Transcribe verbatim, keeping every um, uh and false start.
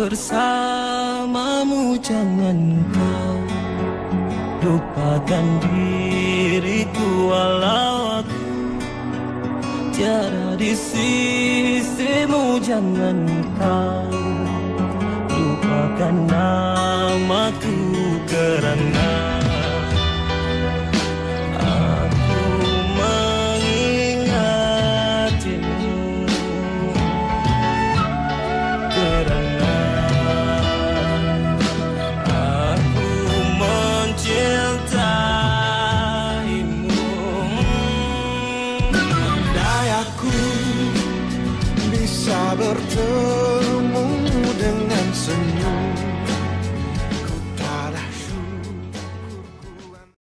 bersamamu, jangan kau lupakan diriku walau aku tiada di sisimu. Jangan kau lupakan namaku kerana aku mengingatimu, kerana aku mencintaimu. Andai aku bisa bertemu